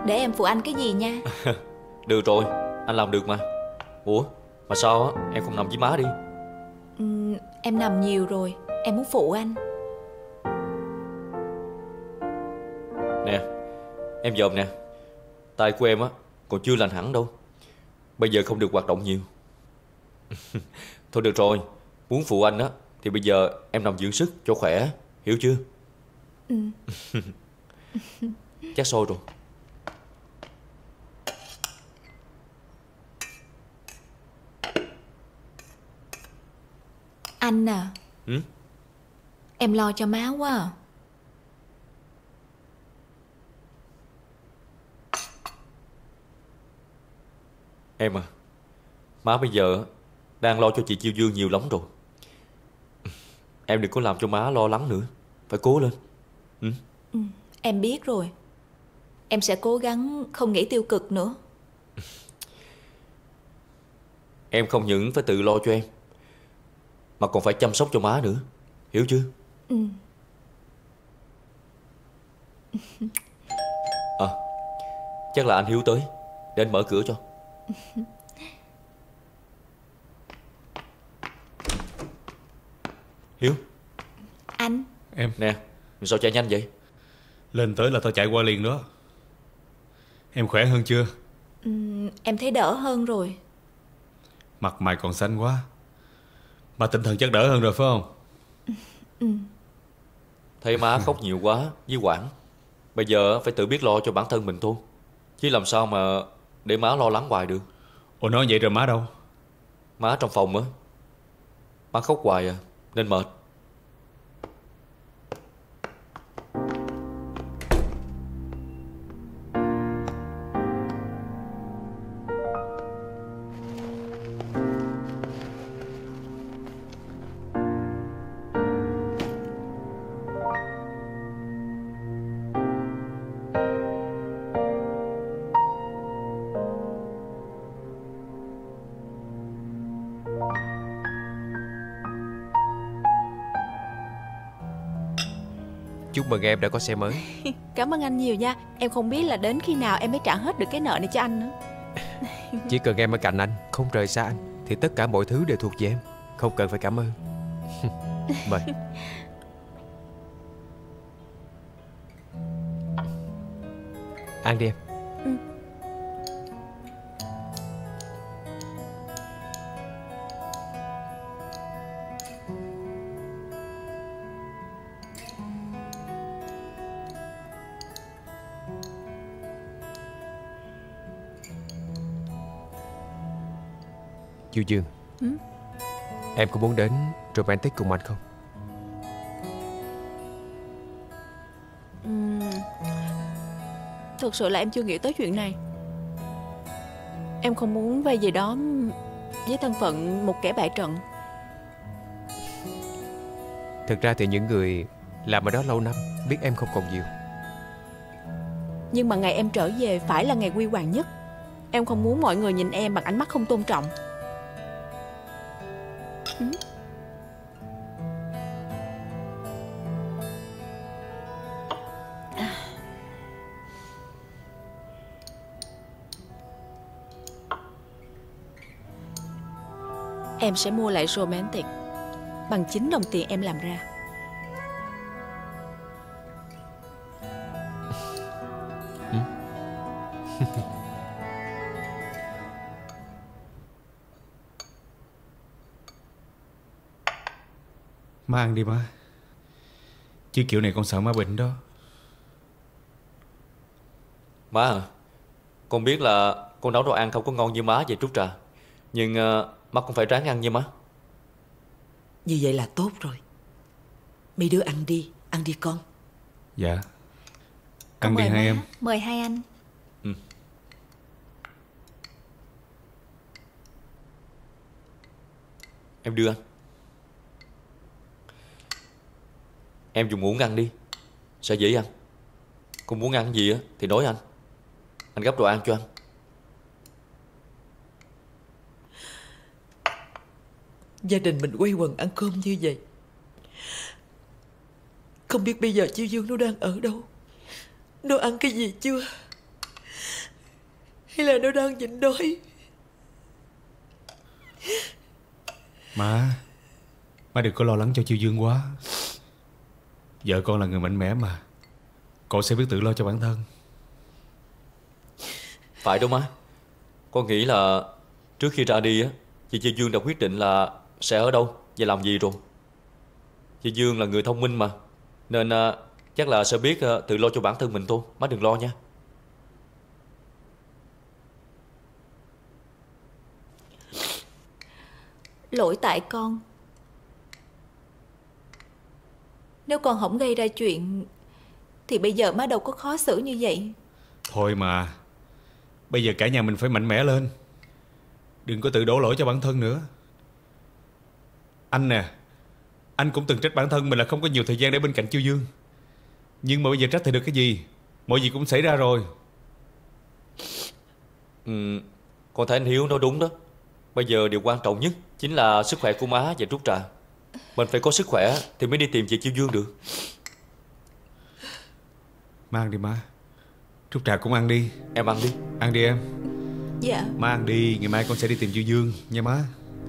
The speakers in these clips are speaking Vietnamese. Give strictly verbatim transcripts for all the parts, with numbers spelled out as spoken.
Để em phụ anh cái gì nha. Được rồi, anh làm được mà. Ủa, mà sao á, em không nằm với má đi? ừ, Em nằm nhiều rồi, em muốn phụ anh. Nè, em dòm nè. Tay của em á còn chưa lành hẳn đâu. Bây giờ không được hoạt động nhiều. Thôi được rồi, muốn phụ anh á thì bây giờ em nằm dưỡng sức cho khỏe, hiểu chưa? Ừ. Chắc sôi rồi. Anh à. Ừ? Em lo cho má quá à. Em à, má bây giờ đang lo cho chị Chiêu Dương nhiều lắm rồi. Em đừng có làm cho má lo lắng nữa. Phải cố lên. Ừ? Ừ, em biết rồi. Em sẽ cố gắng không nghĩ tiêu cực nữa. Em không những phải tự lo cho em, mà còn phải chăm sóc cho má nữa, hiểu chưa? Ừ. À, chắc là anh Hiếu tới, để anh mở cửa cho. Hiếu. Anh. Em. Nè, sao chạy nhanh vậy? Lên tới là tao chạy qua liền đó. Em khỏe hơn chưa? ừ, Em thấy đỡ hơn rồi. Mặt mày còn xanh quá, mà tinh thần chắc đỡ hơn rồi phải không? Ừ. Thấy má khóc nhiều quá với Quảng, bây giờ phải tự biết lo cho bản thân mình thôi, chứ làm sao mà để má lo lắng hoài được. Ủa nói vậy rồi má đâu? Má trong phòng á. Má khóc hoài à, nên mệt. Chúc mừng em đã có xe mới. Cảm ơn anh nhiều nha. Em không biết là đến khi nào em mới trả hết được cái nợ này cho anh nữa. Chỉ cần em ở cạnh anh, không rời xa anh, thì tất cả mọi thứ đều thuộc về em. Không cần phải cảm ơn. Mời. Ăn đi em. Ừ. Chiêu Dương. Ừ? Em có muốn đến romantic cùng anh không? Uhm, Thực sự là em chưa nghĩ tới chuyện này. Em không muốn vay về đó với thân phận một kẻ bại trận. Thực ra thì những người làm ở đó lâu năm biết em không còn nhiều. Nhưng mà ngày em trở về phải là ngày huy hoàng nhất. Em không muốn mọi người nhìn em bằng ánh mắt không tôn trọng. Ừ? Em sẽ mua lại romantic bằng chính đồng tiền em làm ra. Ừ? Má ăn đi má, chứ kiểu này con sợ má bệnh đó. Má à, con biết là con nấu đồ ăn không có ngon như má vậy Trúc Trà, nhưng uh, má cũng phải ráng ăn nha má. Như vậy là tốt rồi. Mấy đứa ăn đi, ăn đi con. Dạ. Ăn đi hai em. Mời hai anh. Ừ. Em đưa anh. Em dùng muỗng ăn đi, sẽ dễ ăn. Con muốn ăn gì á thì nói anh, anh gấp đồ ăn cho anh. Gia đình mình quây quần ăn cơm như vậy, không biết bây giờ Chiêu Dương nó đang ở đâu, nó ăn cái gì chưa. hay là nó đang nhịn đói? Má, má đừng có lo lắng cho Chiêu Dương quá. Vợ con là người mạnh mẽ mà, con sẽ biết tự lo cho bản thân. Phải đâu má. Con nghĩ là trước khi ra đi á, chị Chiêu Dương đã quyết định là sẽ ở đâu và làm gì rồi. Chị Dương là người thông minh mà, nên uh, chắc là sẽ biết uh, tự lo cho bản thân mình thôi. Má đừng lo nha. Lỗi tại con. Nếu con không gây ra chuyện thì bây giờ má đâu có khó xử như vậy. Thôi mà, bây giờ cả nhà mình phải mạnh mẽ lên, đừng có tự đổ lỗi cho bản thân nữa. Anh nè, anh cũng từng trách bản thân mình là không có nhiều thời gian để bên cạnh Chiêu Dương. Nhưng mà bây giờ trách thì được cái gì? Mọi việc cũng xảy ra rồi. ừ, Con thấy anh Hiếu nói đúng đó. Bây giờ điều quan trọng nhất chính là sức khỏe của má và Trúc Trà. Mình phải có sức khỏe thì mới đi tìm chị Chiêu Dương được. Mang đi má. Trúc Trà cũng ăn đi. Em ăn đi. Ăn đi em. Dạ. Má ăn đi, ngày mai con sẽ đi tìm Chiêu Dương nha má. Ừ.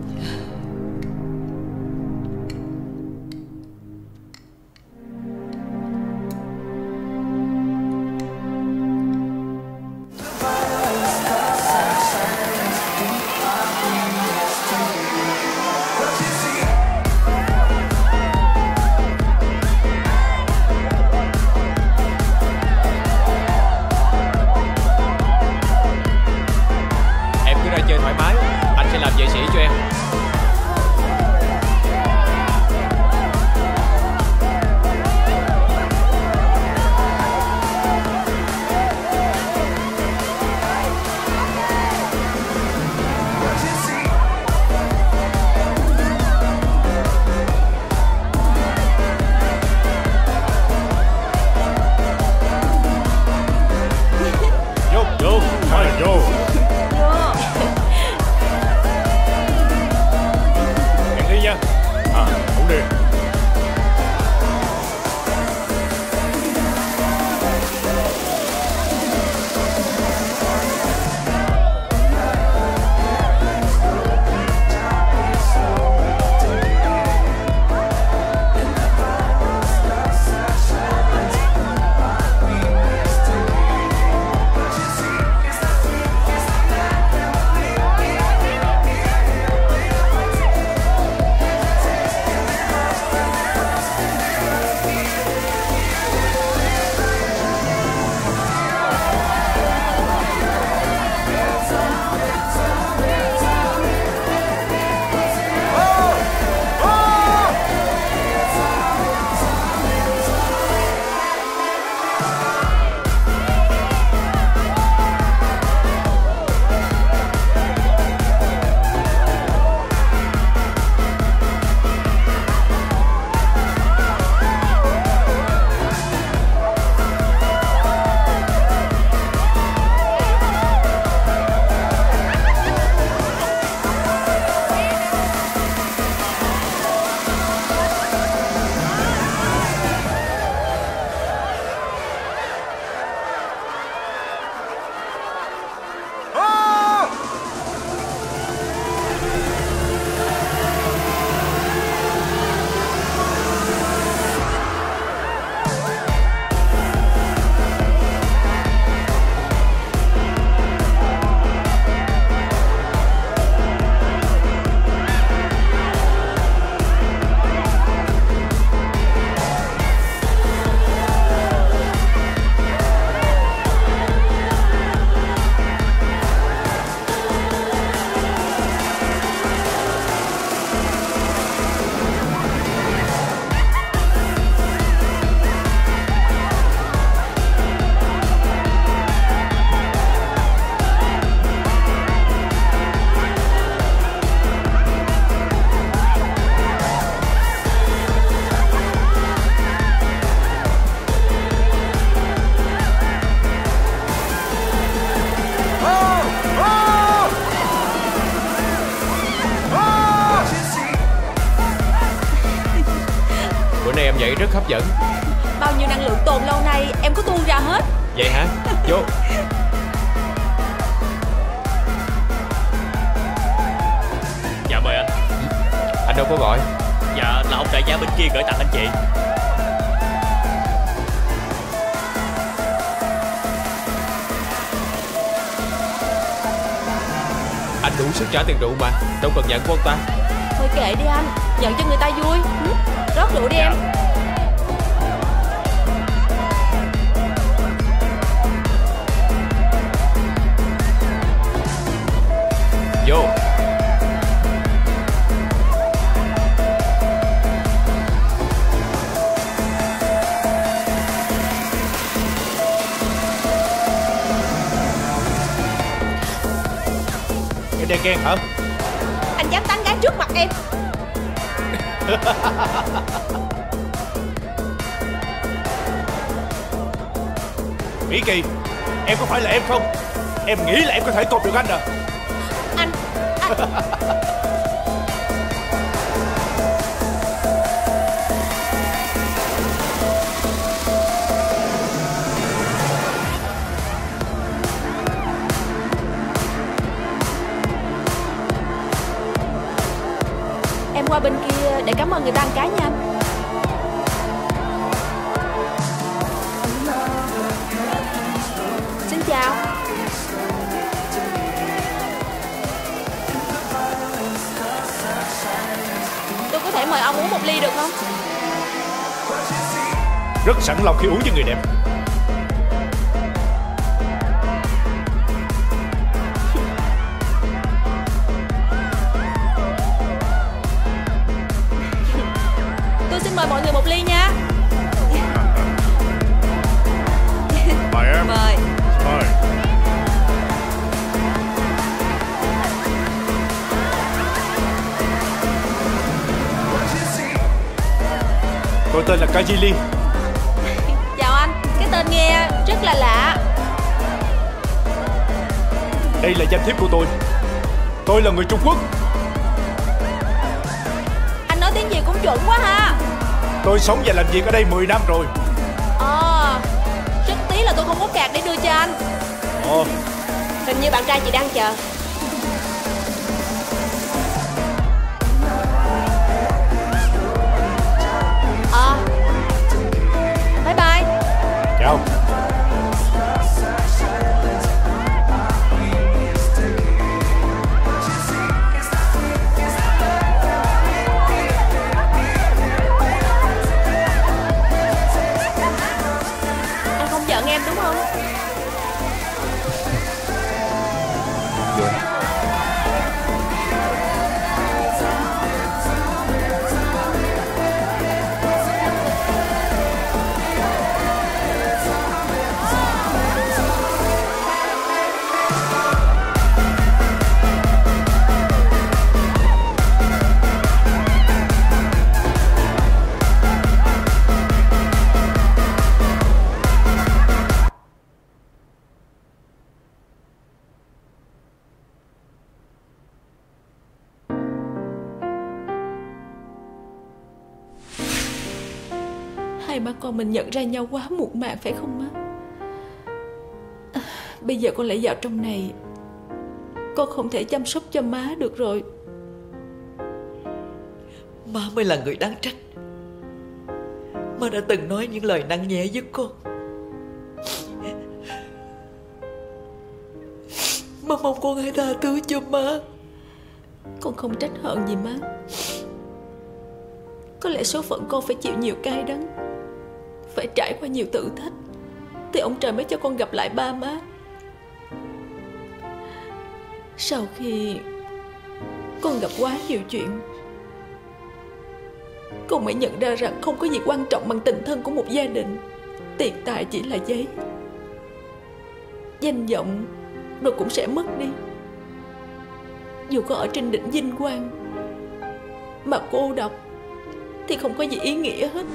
vậy rất hấp dẫn. Bao nhiêu năng lượng tồn lâu nay em có tuôn ra hết. Vậy hả? Vô. Anh đâu có gọi. Dạ là ông đại gia bên kia gửi tặng anh chị. Anh đủ sức trả tiền rượu mà, đâu cần nhận của ông ta. Thôi kệ đi anh, nhận cho người ta vui. Ừ, rót rượu đi em. Vô. Em đang ghen hả? Anh dám tán gái trước mặt em. Mỹ Kỳ, em có phải là em không? Em nghĩ là em có thể cột được anh à? Anh, anh... Em qua bên kia để cảm ơn người ta một cái nha anh. Xin chào. Tôi có thể mời ông uống một ly được không? Rất sẵn lòng khi uống với người đẹp. Tôi xin mời mọi người một ly nha. Mời em. Mời. Mời. Tôi tên là Kajili. Chào anh, cái tên nghe rất là lạ. Đây là danh thiếp của tôi. Tôi là người Trung Quốc. Anh nói tiếng gì cũng chuẩn quá ha. Tôi sống và làm việc ở đây mười năm rồi. Ờ, rất tí là tôi không có card để đưa cho anh. Ồ. Hình như bạn trai chị đang chờ. Ờ, bye bye. Chào. Anh không giận em đúng không? Vô. Hai ba con mình nhận ra nhau quá muộn màng phải không má? À, bây giờ con lại vào trong này, con không thể chăm sóc cho má được rồi. Má mới là người đáng trách. Má đã từng nói những lời nặng nhẹ với con. Má mong con hãy tha thứ cho má. Con không trách hận gì má. Có lẽ số phận con phải chịu nhiều cay đắng, phải trải qua nhiều thử thách, thì ông trời mới cho con gặp lại ba má. Sau khi con gặp quá nhiều chuyện, con mới nhận ra rằng không có gì quan trọng bằng tình thân của một gia đình. Tiền tài chỉ là giấy, danh vọng rồi cũng sẽ mất đi. Dù có ở trên đỉnh vinh quang mà cô độc thì không có gì ý nghĩa hết.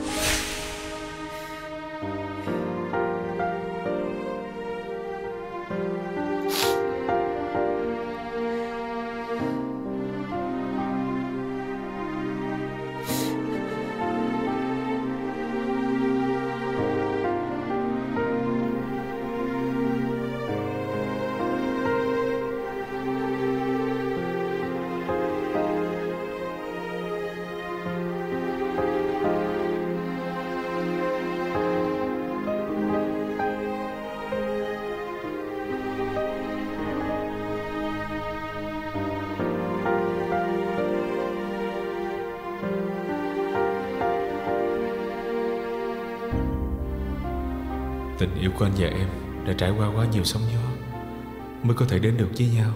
tình yêu của anh và em đã trải qua quá nhiều sóng gió mới có thể đến được với nhau.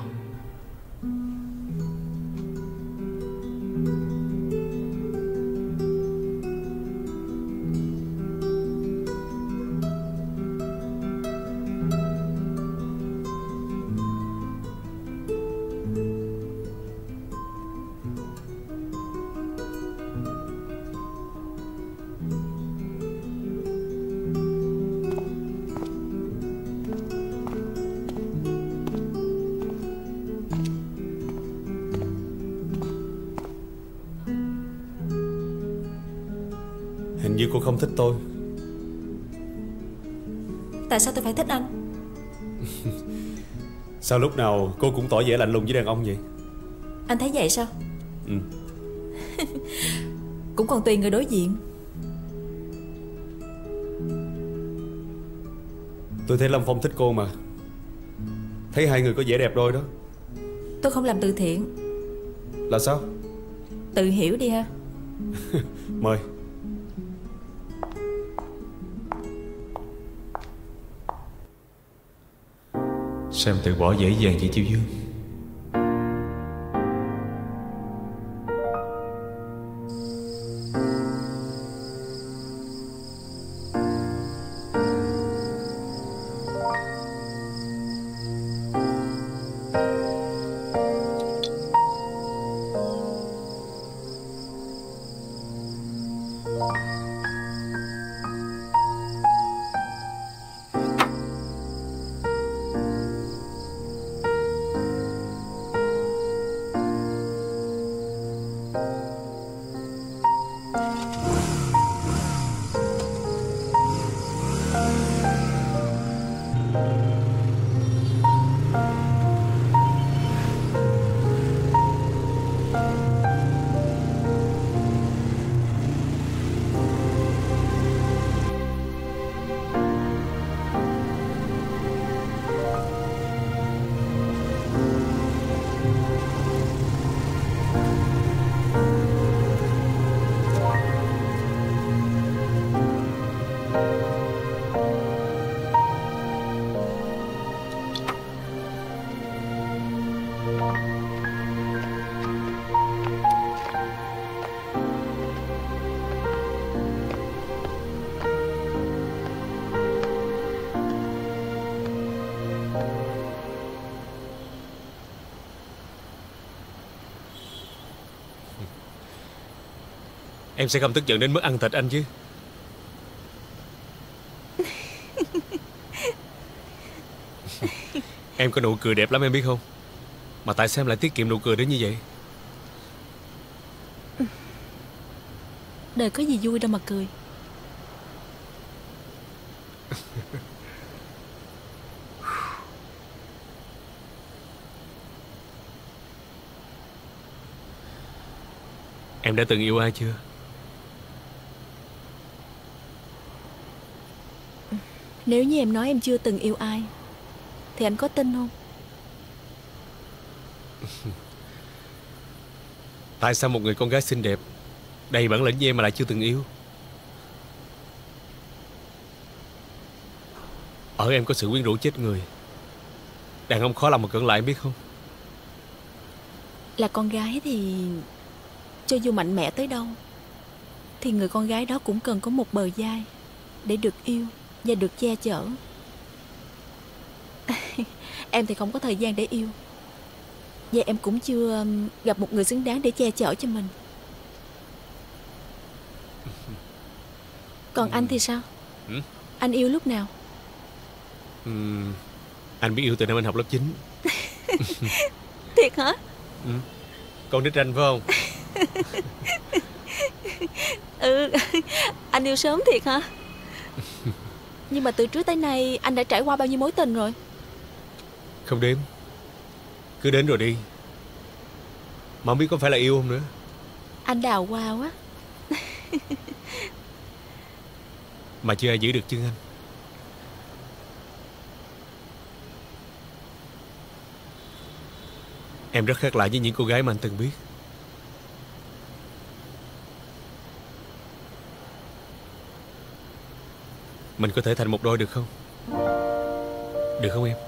Hình như cô không thích tôi. Tại sao tôi phải thích anh? Sao lúc nào cô cũng tỏ vẻ lạnh lùng với đàn ông vậy? Anh thấy vậy sao? Ừ. Cũng còn tùy người đối diện. Tôi thấy Lâm Phong thích cô mà. Thấy hai người có vẻ đẹp đôi đó. Tôi không làm từ thiện. Là sao? Tự hiểu đi ha. Mời. Sao em từ bỏ dễ dàng vậy Chiêu Dương? Em sẽ không tức giận đến mức ăn thịt anh chứ? Em có nụ cười đẹp lắm em biết không? Mà tại sao em lại tiết kiệm nụ cười đến như vậy? Đời có gì vui đâu mà cười. Em đã từng yêu ai chưa? Nếu như em nói em chưa từng yêu ai thì anh có tin không? Tại sao một người con gái xinh đẹp đầy bản lĩnh như em mà lại chưa từng yêu? Ở em có sự quyến rũ chết người. Đàn ông khó lòng mà cưỡng lại em biết không? Là con gái thì cho dù mạnh mẽ tới đâu thì người con gái đó cũng cần có một bờ vai để được yêu và được che chở. Em thì không có thời gian để yêu, và em cũng chưa gặp một người xứng đáng để che chở cho mình. Còn anh thì sao? Ừ? Anh yêu lúc nào? Ừ, anh biết yêu từ năm anh học lớp chín. Thiệt hả? Ừ. Con nít ranh phải không? Ừ. Anh yêu sớm thiệt hả? Nhưng mà từ trước tới nay anh đã trải qua bao nhiêu mối tình rồi? Không đếm. Cứ đến rồi đi. Mà không biết có phải là yêu không nữa. Anh đào hoa quá. Mà chưa ai giữ được chân anh. Em rất khác lạ với những cô gái mà anh từng biết. Mình có thể thành một đôi được không? Được không em?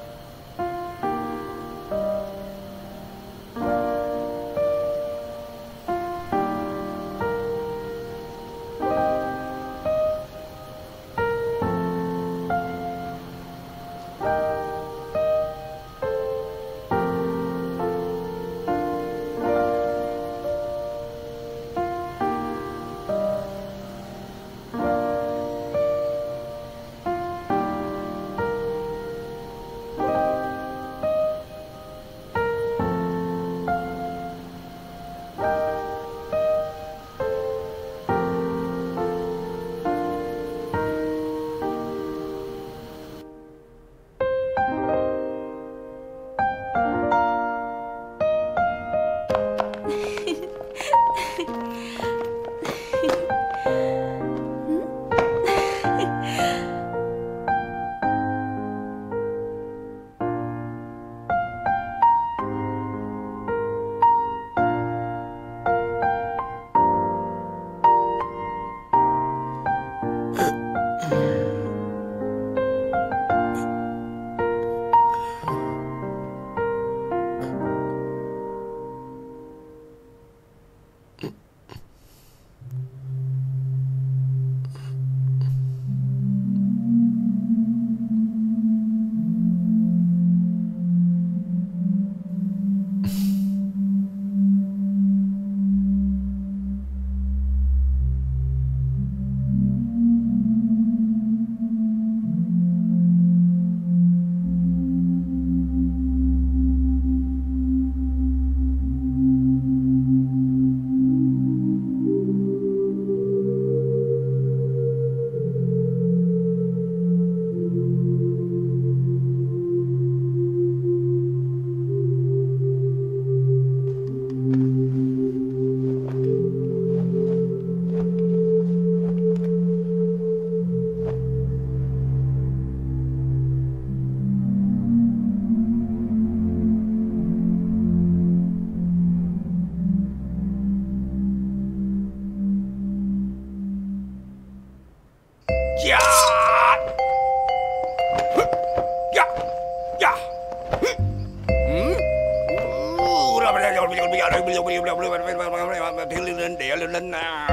Thiên linh linh địa linh linh à.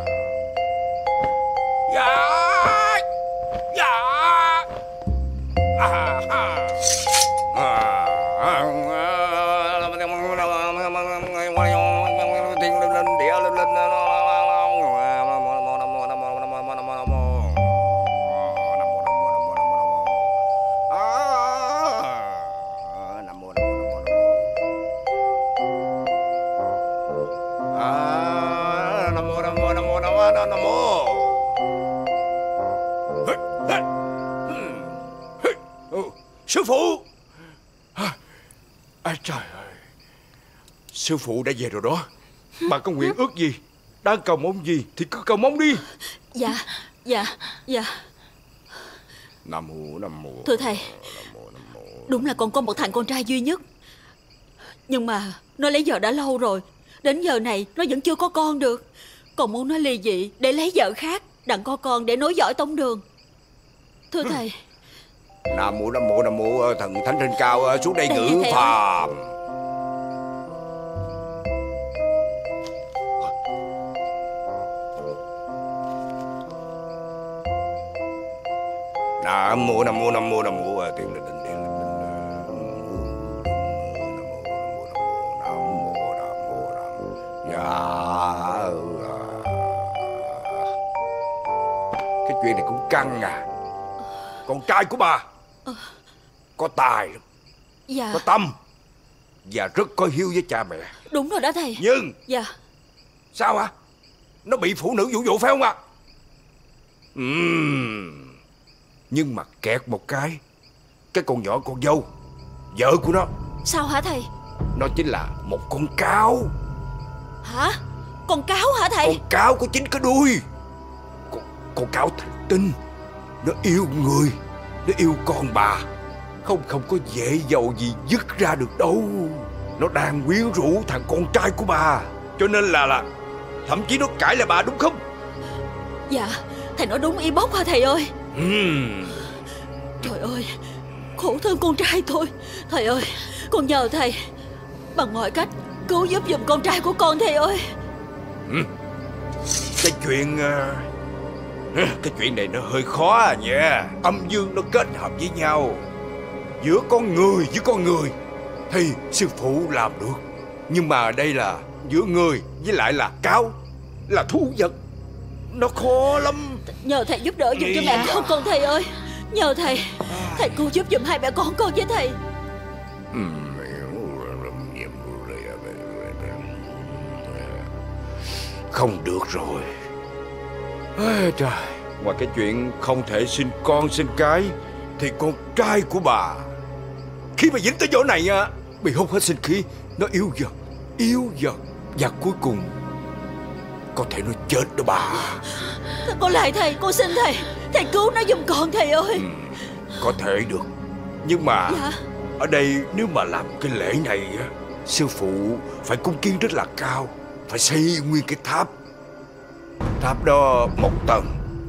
Sư phụ. À, trời ơi. Sư phụ đã về rồi đó. Bà có nguyện ước gì, đang cầu mong gì thì cứ cầu mong đi. Dạ, dạ, dạ. Nam mô Nam mô. Thưa thầy, đúng là con có một thằng con trai duy nhất, nhưng mà nó lấy vợ đã lâu rồi. Đến giờ này nó vẫn chưa có con được. Còn muốn nó ly dị để lấy vợ khác, đặng có con để nối dõi tông đường. Thưa thầy. Nam mô Nam mô Nam mô. Thần thánh trên cao xuống đây ngự phàm. Nam mô Nam mô Nam mô Nam mô. Tiên linh linh tiên linh Nam mô Nam mô Nam mô. Dạ. Cái chuyện này cũng căng à. Con trai của bà có tài lắm, dạ, có tâm và rất có hiếu với cha mẹ. Đúng rồi đó thầy. Nhưng dạ, sao hả? Nó bị phụ nữ dụ dỗ phải không ạ? uhm. Nhưng mà kẹt một cái, cái con nhỏ con dâu, vợ của nó. Sao hả thầy? Nó chính là một con cáo. Hả? Con cáo hả thầy? Con cáo có chín cái đuôi. Con, con cáo thành tinh. Nó yêu người, nó yêu con bà. Không không có dễ dầu gì dứt ra được đâu. Nó đang quyến rũ thằng con trai của bà. Cho nên là là thậm chí nó cãi lại bà, đúng không? Dạ, thầy nói đúng y bóc hả thầy ơi? uhm. Trời ơi, khổ thân con trai tôi. Thầy ơi, con nhờ thầy bằng mọi cách cứu giúp giùm con trai của con thầy ơi. uhm. Cái chuyện Cái chuyện này nó hơi khó à nha. Âm dương nó kết hợp với nhau, giữa con người với con người thì sư phụ làm được. Nhưng mà đây là giữa người với lại là cáo, là thú vật, nó khó lắm. Nhờ thầy giúp đỡ giùm cho mẹ con con thầy ơi. Nhờ thầy, thầy cứu giúp giùm hai mẹ con con với thầy. Không được rồi. Ê, trời, ngoài cái chuyện không thể sinh con sinh cái thì con trai của bà khi mà dính tới chỗ này á, bị hút hết sinh khí, nó yếu dần, yếu dần, và cuối cùng có thể nó chết đó bà. Con lại thầy, con xin thầy, thầy cứu nó giùm con thầy ơi. ừ, Có thể được. Nhưng mà dạ. Ở đây nếu mà làm cái lễ này á, sư phụ phải cung kiến rất là cao, phải xây nguyên cái tháp. Tháp đó một tầng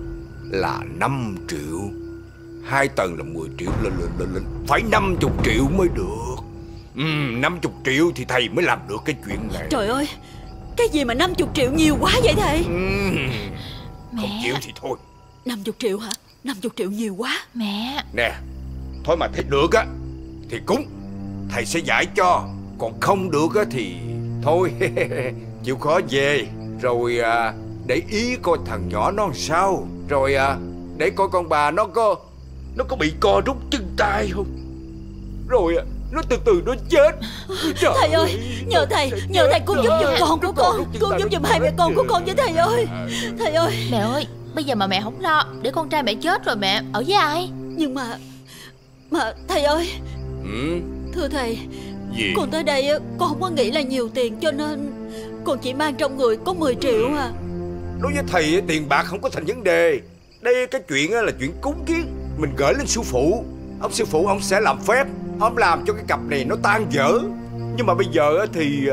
là năm triệu, hai tầng là mười triệu, lên lên lên lên phải năm chục triệu mới được. ừ, năm chục triệu thì thầy mới làm được cái chuyện này. Trời ơi, cái gì mà năm chục triệu nhiều quá vậy thầy? ừ, Mẹ. Không chịu thì thôi. Năm chục triệu hả? Năm chục triệu nhiều quá. Mẹ. Nè, thôi mà thấy được á thì cúng, thầy sẽ giải cho. Còn không được á thì thôi chịu khó về. Rồi à, để ý coi thằng nhỏ nó làm sao. Rồi à, để coi con bà nó có Nó có bị co rút chân tay không. Rồi à, nó từ từ nó chết. Trời thầy ơi, nhờ thầy, nhờ thầy cứu giúp giùm con của con, cứu giúp giùm hai mẹ con của con với thầy ơi. Thầy ơi. Mẹ ơi, bây giờ mà mẹ không lo, để con trai mẹ chết rồi mẹ ở với ai? Nhưng mà Mà thầy ơi. ừ? Thưa thầy, Gì? con tới đây con không có nghĩ là nhiều tiền, cho nên con chỉ mang trong người có mười triệu à. Đối với thầy tiền bạc không có thành vấn đề. Đây cái chuyện là chuyện cúng kiến, mình gửi lên sư phụ. Ông sư phụ ông sẽ làm phép, ông làm cho cái cặp này nó tan vỡ. Nhưng mà bây giờ thì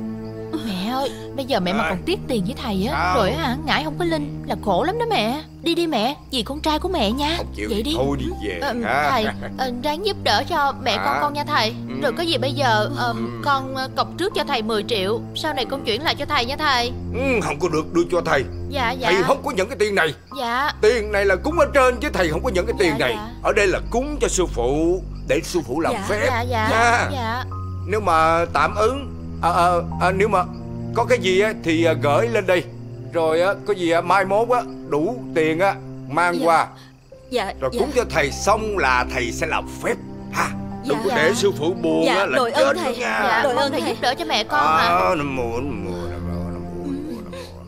Mẹ ơi, bây giờ mẹ mà à. còn tiếc tiền với thầy á, Sao? rồi hả, ngải không có linh là khổ lắm đó mẹ. Đi đi mẹ, vì con trai của mẹ nha. Không chịu Vậy thì đi. thôi đi về Ờ, ha. Thầy, ờ, ráng giúp đỡ cho mẹ À. con con nha thầy. Ừ. Rồi có gì bây giờ ờ, con ờ, cọc trước cho thầy mười triệu, sau này con chuyển lại cho thầy nha thầy. ừ, Không có được đưa cho thầy. Dạ dạ. Thầy không có nhận cái tiền này. Dạ. Tiền này là cúng ở trên chứ thầy không có nhận cái tiền Dạ, này. dạ. Ở đây là cúng cho sư phụ, để sư phụ làm Dạ, phép Dạ dạ. nha. Dạ. Nếu mà tạm ứng à, à, à, nếu mà có cái gì á, thì à, gửi lên đây. Rồi á, có gì á, mai mốt á, đủ tiền á, mang Dạ. qua. Dạ. Rồi dạ. cúng cho thầy xong là thầy sẽ làm phép ha. Đừng Dạ. có để sư phụ buồn Dạ, á, là đội chết ơn đó thầy. nha. Dạ, Đội mong ơn thầy thầy. giúp đỡ cho mẹ con hả? À, Nam mô, Nam mô, Nam mô, Nam mô, Nam mô, Nam mô.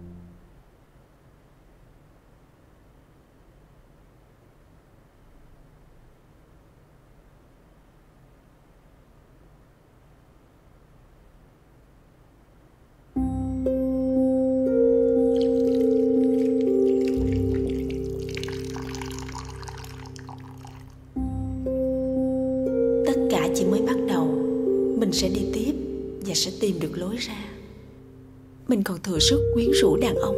Tất cả chỉ mới bắt đầu. Mình sẽ đi tiếp và sẽ tìm được lối ra. Mình còn thừa sức quyến rũ đàn ông.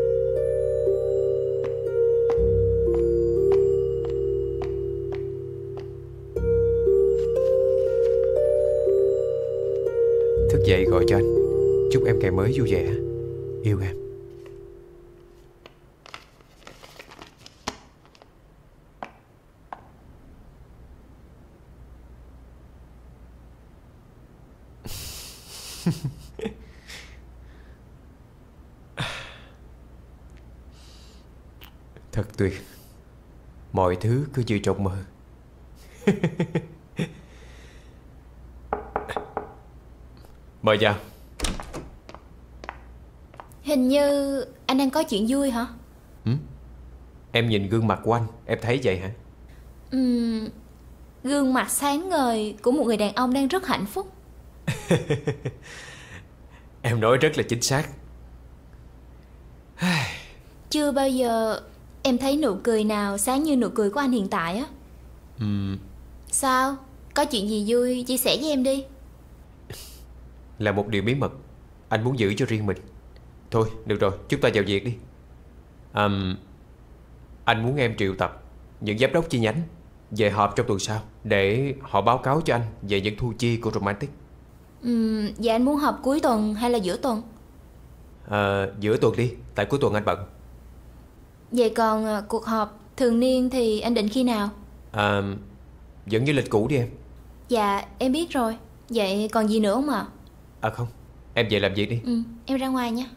Thức dậy gọi cho anh. Chúc em ngày mới vui vẻ. Yêu em. Thật tuyệt. Mọi thứ cứ như trong mơ. Mời vào. Hình như anh đang có chuyện vui hả? ừ? Em nhìn gương mặt của anh, em thấy vậy hả? Ừm, gương mặt sáng ngời của một người đàn ông đang rất hạnh phúc. Em nói rất là chính xác. Chưa bao giờ em thấy nụ cười nào sáng như nụ cười của anh hiện tại á. uhm, Sao? Có chuyện gì vui chia sẻ với em đi. Là một điều bí mật, anh muốn giữ cho riêng mình. Thôi được rồi, chúng ta vào việc đi. um, Anh muốn em triệu tập những giám đốc chi nhánh về họp trong tuần sau để họ báo cáo cho anh về những thu chi của Romantic. Ừ, vậy anh muốn họp cuối tuần hay là giữa tuần? À, giữa tuần đi, tại cuối tuần anh bận. Vậy còn à, cuộc họp thường niên thì anh định khi nào? À, vẫn như lịch cũ đi em. Dạ em biết rồi. Vậy còn gì nữa không ạ? À không, em về làm việc đi. Ừ, em ra ngoài nha.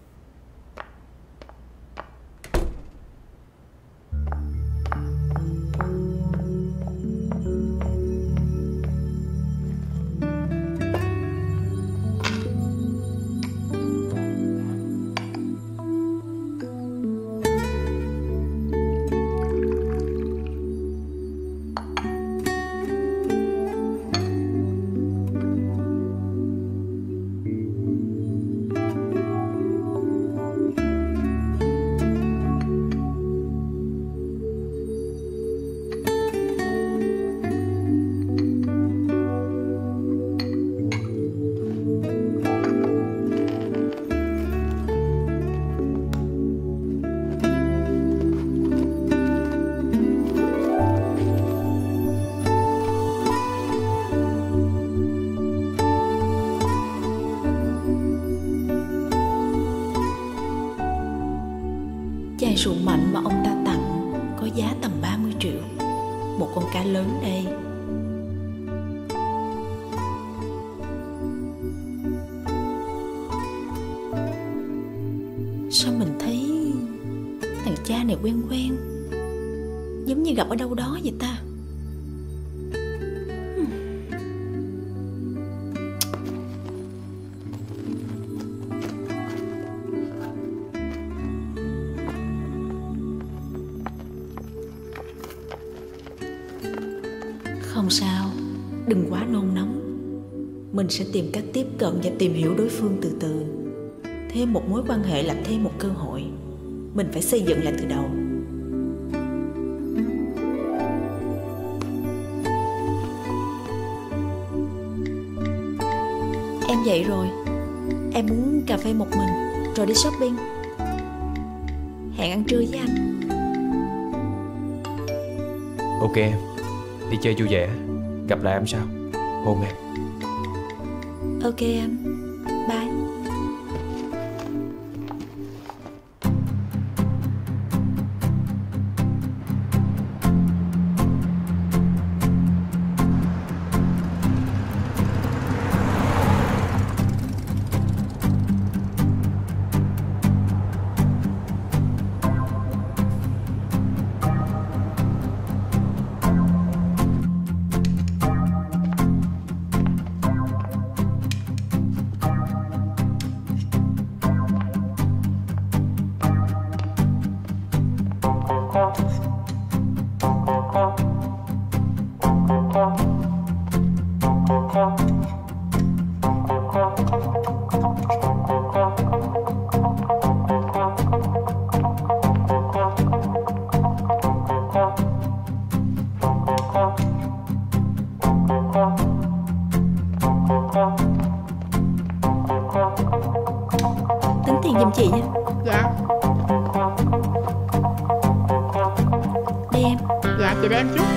Chai rượu mạnh mà ông ta tặng có giá tầm ba mươi triệu. Một con cá lớn đây. Sao mình thấy thằng cha này quen quen, giống như gặp ở đâu đó vậy ta. Không sao, đừng quá nôn nóng. Mình sẽ tìm cách tiếp cận và tìm hiểu đối phương từ từ. Thêm một mối quan hệ là thêm một cơ hội. Mình phải xây dựng lại từ đầu. Em dậy rồi. Em muốn cà phê một mình rồi đi shopping. Hẹn ăn trưa với anh. Ok em, đi chơi vui vẻ. Gặp lại em sau. Hôn em. Ok anh. Bye. Tính tiền giùm chị nha. Dạ. Đây em. Dạ chị đem chút.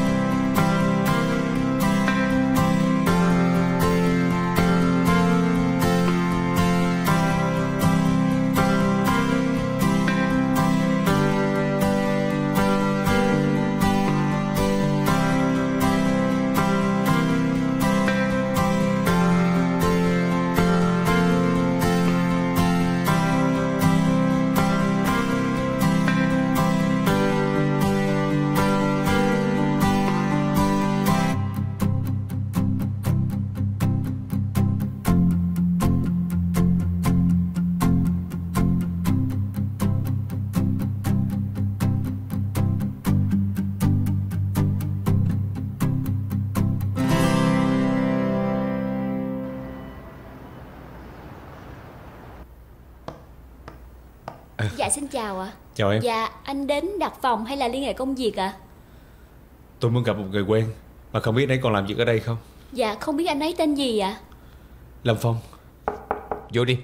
Dạ xin chào ạ. Chào em. Dạ anh đến đặt phòng hay là liên hệ công việc ạ? Tôi muốn gặp một người quen mà không biết nãy còn làm việc ở đây không. Dạ không biết anh ấy tên gì ạ? Lâm Phong. Vô đi.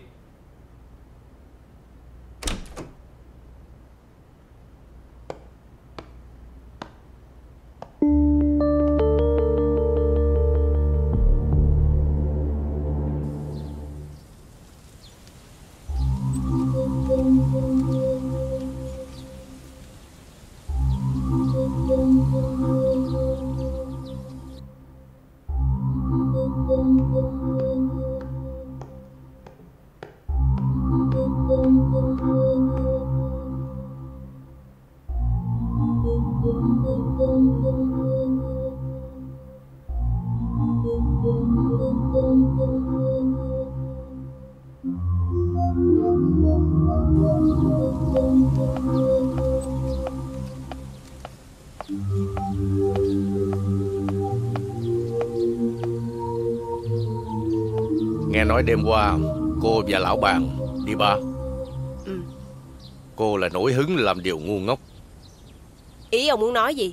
Nghe nói đêm qua cô và lão bàn đi bar. Ừ. Cô là nổi hứng làm điều ngu ngốc. Ý ông muốn nói gì?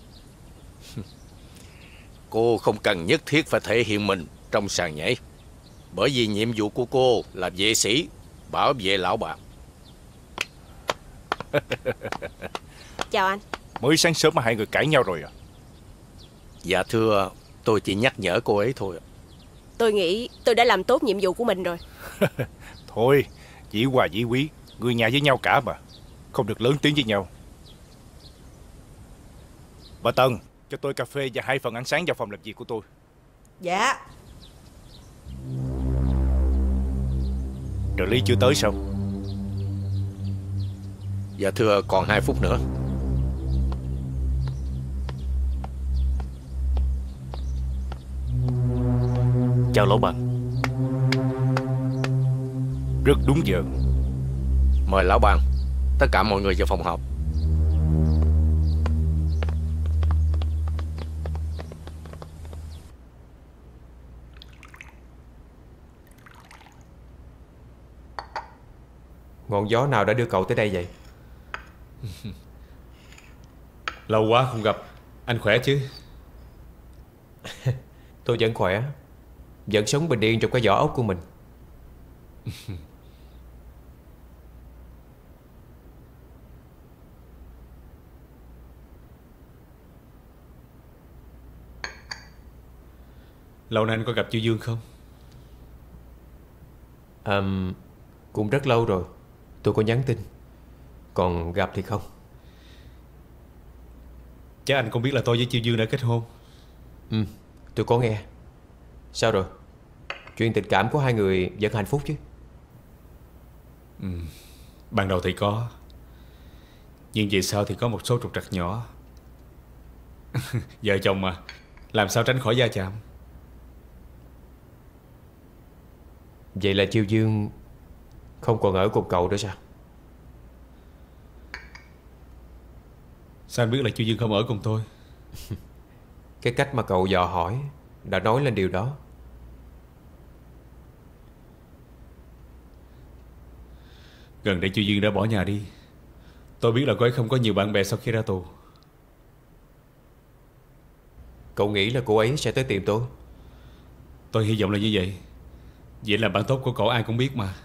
Cô không cần nhất thiết phải thể hiện mình trong sàn nhảy, bởi vì nhiệm vụ của cô là vệ sĩ bảo vệ lão bàn. Chào anh. Mới sáng sớm mà hai người cãi nhau rồi à? Dạ thưa, tôi chỉ nhắc nhở cô ấy thôi. Tôi nghĩ tôi đã làm tốt nhiệm vụ của mình rồi. Thôi, dĩ hòa dĩ quý, người nhà với nhau cả mà, không được lớn tiếng với nhau. Bà Tân, cho tôi cà phê và hai phần ăn sáng vào phòng làm việc của tôi. Dạ. Trợ lý chưa tới sao? Dạ thưa, còn hai phút nữa. Chào lão bạn. Rất đúng giờ. Mời lão bàn. Tất cả mọi người vào phòng họp. Ngọn gió nào đã đưa cậu tới đây vậy? Lâu quá không gặp. Anh khỏe chứ? Tôi vẫn khỏe, vẫn sống bình yên trong cái vỏ ốc của mình. Lâu nay anh có gặp Chu Dương không? À, cũng rất lâu rồi. Tôi có nhắn tin, còn gặp thì không. Chắc anh cũng biết là tôi với Chu Dương đã kết hôn. Ừ, tôi có nghe. Sao rồi? Chuyện tình cảm của hai người vẫn hạnh phúc chứ? Ừ, ban đầu thì có, nhưng về sau thì có một số trục trặc nhỏ. Vợ chồng mà, làm sao tránh khỏi va chạm. Vậy là Chiêu Dương không còn ở cùng cậu nữa sao? Sao anh biết là Chu Dương không ở cùng tôi? Cái cách mà cậu dò hỏi đã nói lên điều đó. Gần đây Chu Dương đã bỏ nhà đi. Tôi biết là cô ấy không có nhiều bạn bè sau khi ra tù. Cậu nghĩ là cô ấy sẽ tới tìm tôi? Tôi hy vọng là như vậy. Vậy là bạn tốt của cậu ai cũng biết mà.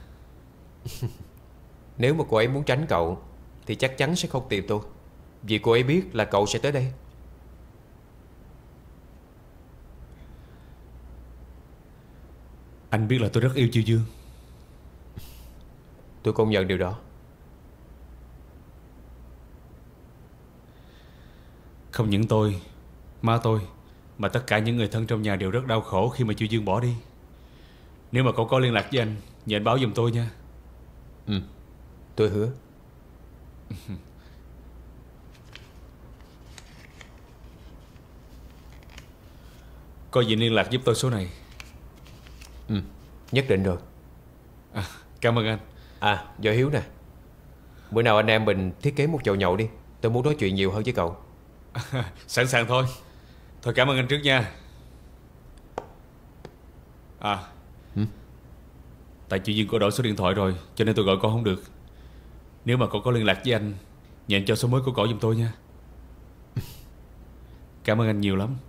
Nếu mà cô ấy muốn tránh cậu thì chắc chắn sẽ không tìm tôi, vì cô ấy biết là cậu sẽ tới đây. Anh biết là tôi rất yêu Chu Dương. Tôi công nhận điều đó. Không những tôi, má tôi, mà tất cả những người thân trong nhà đều rất đau khổ khi mà Chu Dương bỏ đi. Nếu mà cậu có liên lạc với anh, nhờ anh báo giùm tôi nha. Ừ, tôi hứa. Có gì liên lạc giúp tôi số này. Ừ, nhất định rồi. À, cảm ơn anh. À, Do Hiếu nè, bữa nào anh em mình thiết kế một chầu nhậu đi. Tôi muốn nói chuyện nhiều hơn với cậu. À, sẵn sàng thôi. Thôi cảm ơn anh trước nha. À, ừ? Tại Chu Dương có đổi số điện thoại rồi, cho nên tôi gọi cậu không được. Nếu mà cậu có liên lạc với anh, nhờ anh cho số mới của cậu giùm tôi nha. Cảm ơn anh nhiều lắm.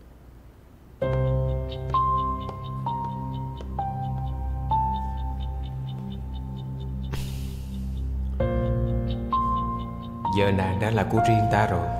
Giờ nàng đã là của riêng ta rồi.